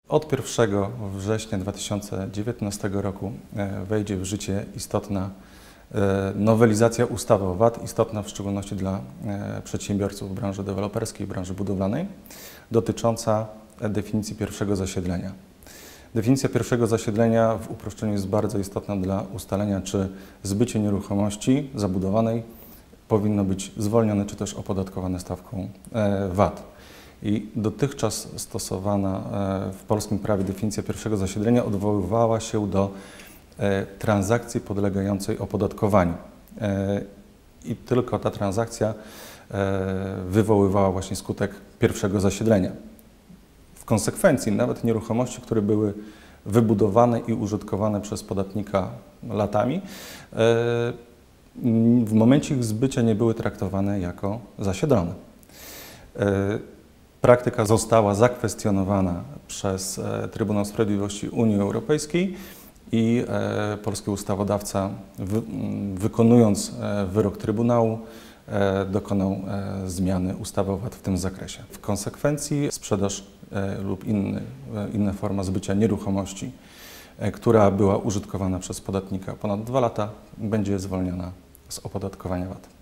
Od 1 września 2019 roku wejdzie w życie istotna nowelizacja ustawy o VAT, istotna w szczególności dla przedsiębiorców branży deweloperskiej, branży budowlanej, dotycząca definicji pierwszego zasiedlenia. Definicja pierwszego zasiedlenia w uproszczeniu jest bardzo istotna dla ustalenia, czy zbycie nieruchomości zabudowanej powinno być zwolnione, czy też opodatkowane stawką VAT. I dotychczas stosowana w polskim prawie definicja pierwszego zasiedlenia odwoływała się do transakcji podlegającej opodatkowaniu. I tylko ta transakcja wywoływała właśnie skutek pierwszego zasiedlenia. W konsekwencji nawet nieruchomości, które były wybudowane i użytkowane przez podatnika latami, w momencie ich zbycia nie były traktowane jako zasiedlone. Praktyka została zakwestionowana przez Trybunał Sprawiedliwości Unii Europejskiej i polski ustawodawca, wykonując wyrok Trybunału, dokonał zmiany ustawy o VAT w tym zakresie. W konsekwencji sprzedaż lub inna forma zbycia nieruchomości, która była użytkowana przez podatnika ponad 2 lata, będzie zwolniona z opodatkowania VAT.